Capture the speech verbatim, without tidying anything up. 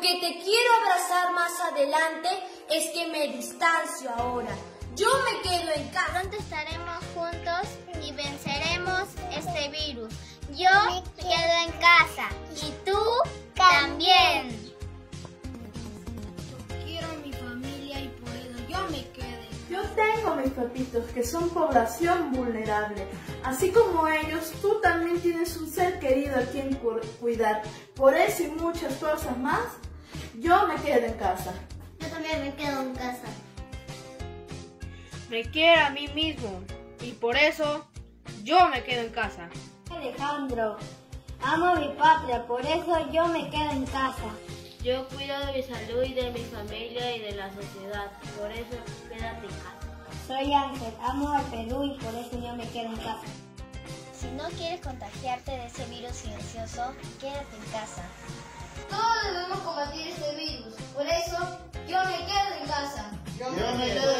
porque te quiero abrazar más adelante, es que me distancio ahora. Yo me quedo en casa. Pronto estaremos juntos y venceremos este virus. Yo me quedo en casa y tú también. Yo quiero a mi familia y por eso yo me quedé. Yo tengo mis papitos que son población vulnerable. Así como ellos, tú también tienes un ser querido a quien cuidar. Por eso y muchas cosas más, yo me quedo en casa. Yo también me quedo en casa. Me quiero a mí mismo y por eso yo me quedo en casa. Alejandro, amo a mi patria, por eso yo me quedo en casa. Yo cuido de mi salud y de mi familia y de la sociedad, por eso quédate en casa. Soy Ángel, amo al Perú y por eso yo me quedo en casa. Si no quieres contagiarte de ese virus silencioso, quédate en casa. Todos debemos combatir este virus, por eso yo me quedo en casa. Yo me quedo